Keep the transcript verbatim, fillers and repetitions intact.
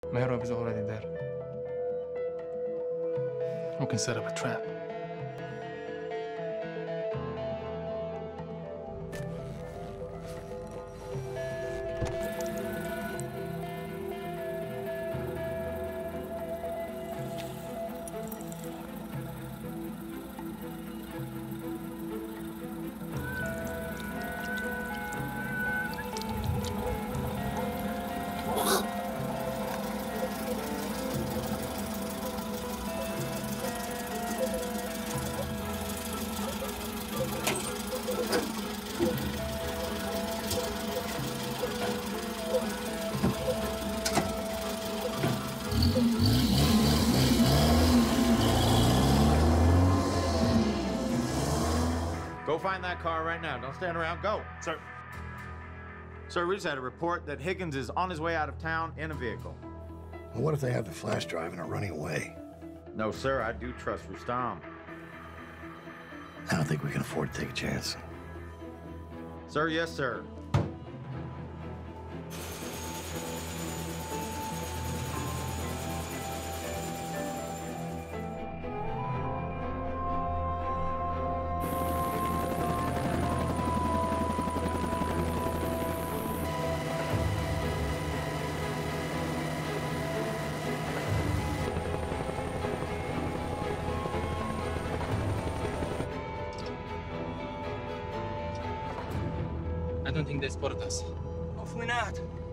Mehrab is already there. We can set up a trap. Go find that car right now. Don't stand around. Go. Sir. Sir, we just had a report that Higgins is on his way out of town in a vehicle. Well, what if they have the flash drive and are running away? No, sir. I do trust Rustam. I don't think we can afford to take a chance. Sir, yes, sir. I don't think they spotted us. Hopefully not.